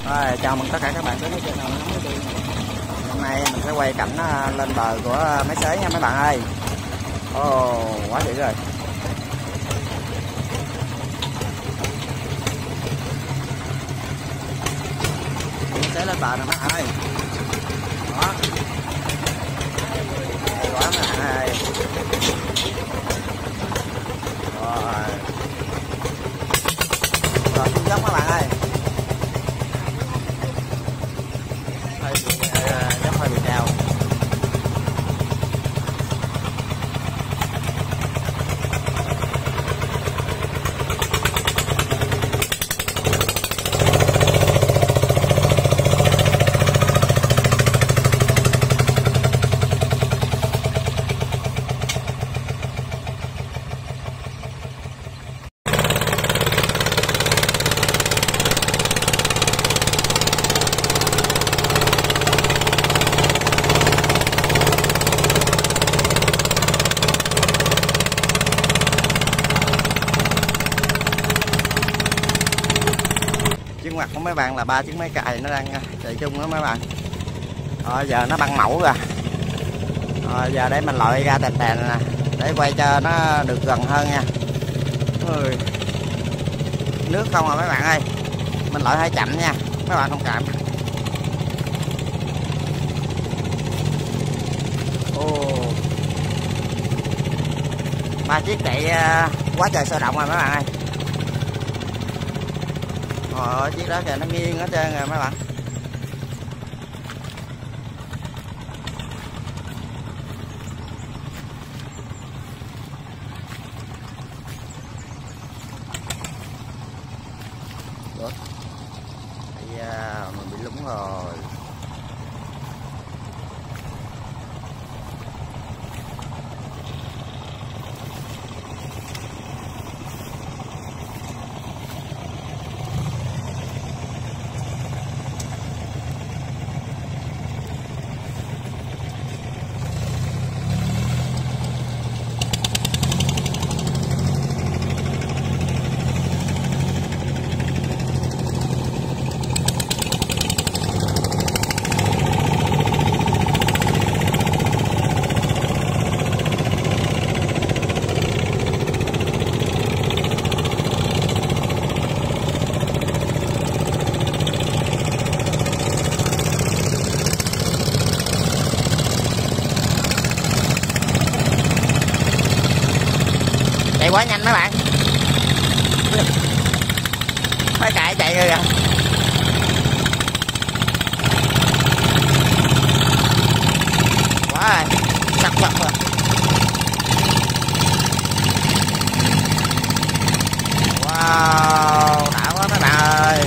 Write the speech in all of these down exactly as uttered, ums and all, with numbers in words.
Rồi, chào mừng tất cả các bạn đến với channel Nóng Máy Tiên. Hôm nay mình sẽ quay cảnh lên bờ của máy xới nha mấy bạn ơi. Ồ, oh, quá dữ rồi. Máy xới lên bờ nè mấy bạn ơi. Đó. Hay quá mấy bạn ơi. Rồi. Rồi, xuống dốc mấy bạn ơi. Dốc hơi bị cao. Trước mặt của mấy bạn là ba chiếc máy cày nó đang chạy chung đó mấy bạn. Rồi giờ nó băng mẫu rồi. Rồi giờ để mình lội ra tèn tèn nè, để quay cho nó được gần hơn nha. Ui, nước không à mấy bạn ơi. Mình lội hơi chậm nha, mấy bạn thông cảm. Ồ, ba chiếc chạy quá trời sôi động rồi mấy bạn ơi. Rồi chiếc đó kìa nó nghiêng hết trơn rồi mấy bạn. Được. À, mình bị lúng rồi. Chạy quá nhanh mấy bạn. Máy cày chạy rồi kìa. Quá rồi, sặc sặc rồi. Wow, đã quá mấy bạn ơi.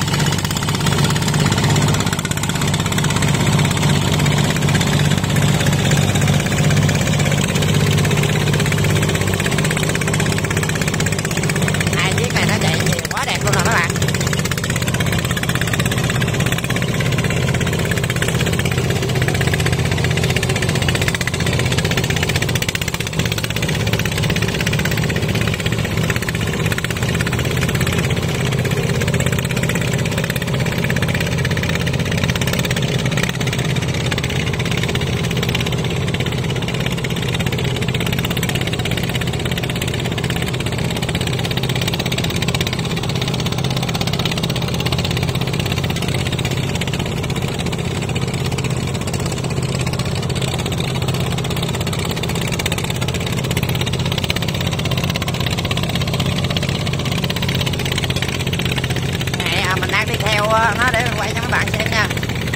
Nó để mình quay cho mấy bạn xem nha.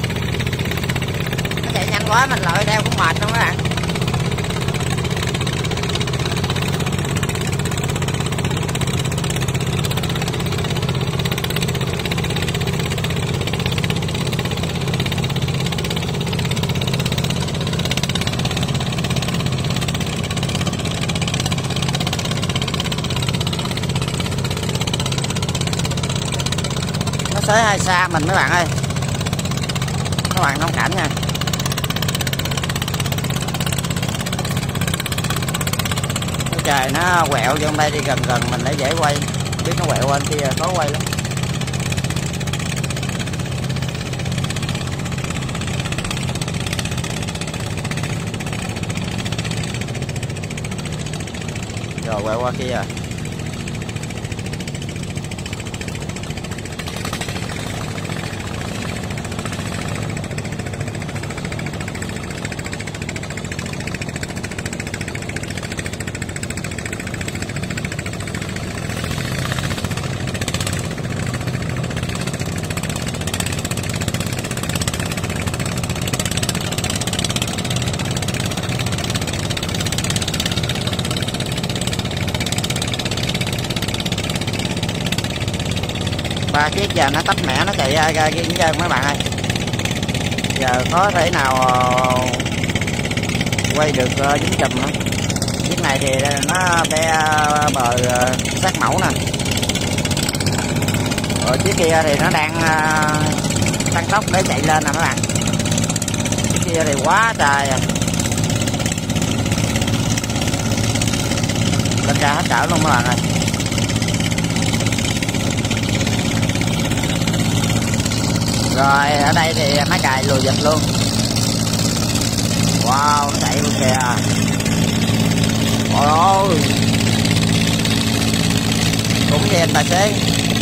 Nó chạy nhanh quá mình lội theo cũng mệt luôn các bạn. Tới hơi xa mình mấy bạn ơi, các bạn thông cảm nha. Cái trời nó quẹo vô đây đi gần gần mình để dễ quay, biết nó quẹo bên kia khó quay lắm. quẹo qua kia rồi. Ba chiếc giờ nó tách mẹ nó chạy ra riêng trơn mấy bạn ơi. Giờ có thể nào quay được dính chùm nữa. Chiếc này thì nó be bờ sát mẫu nè. Rồi chiếc kia thì nó đang tăng tốc để chạy lên nè mấy bạn. Chiếc kia thì quá trời à. Lên ra hết cỡ luôn mấy bạn ơi. Rồi ở đây thì máy cày lùi dịch luôn. Wow, nó chạy luôn kìa. Ôi ôi, cũng như anh tài xế.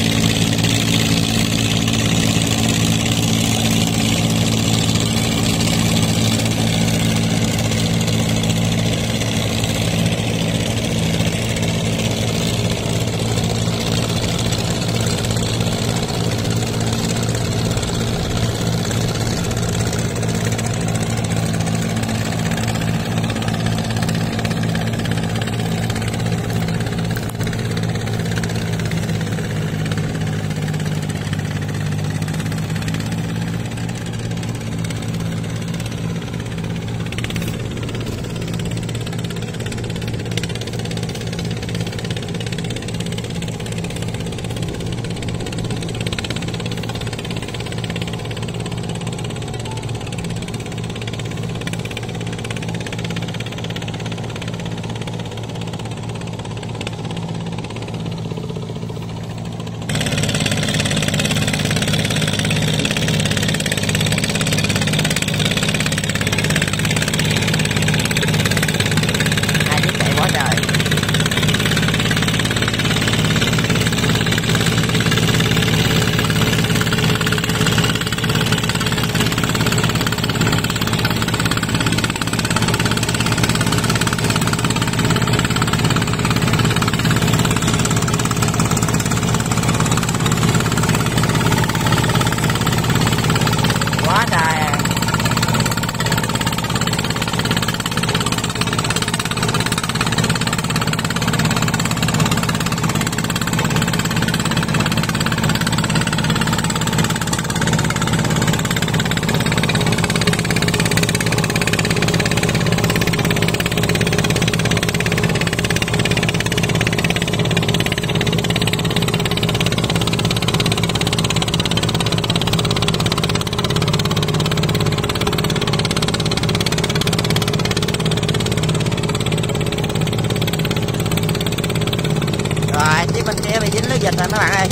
Bên kia bị dính lưới dịch rồi mấy bạn ơi.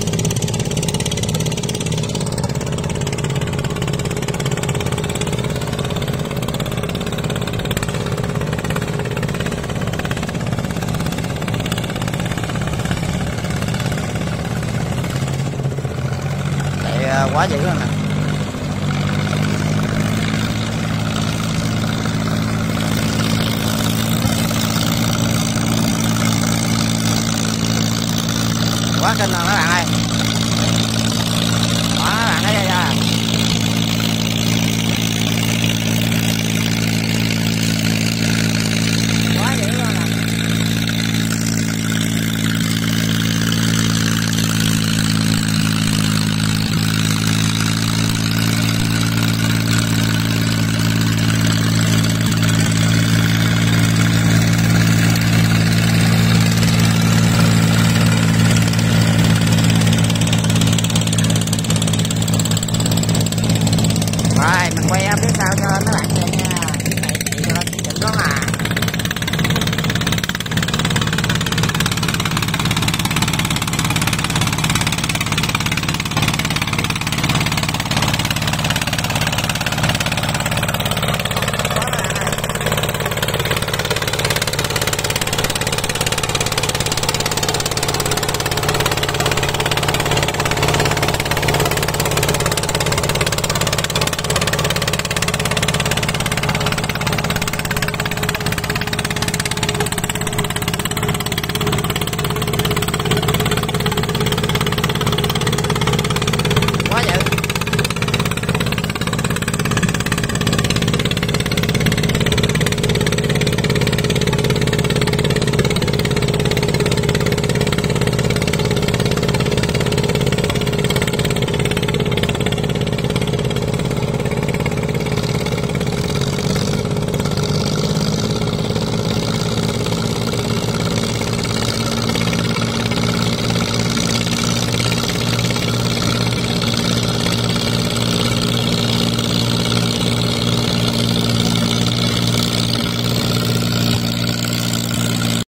Chạy quá dữ rồi nè. Quá kinh rồi mấy bạn ơi. Đó mấy bạn thấy chưa? Quá dữ luôn nè. Rồi mình quay phía sau cho mấy bạn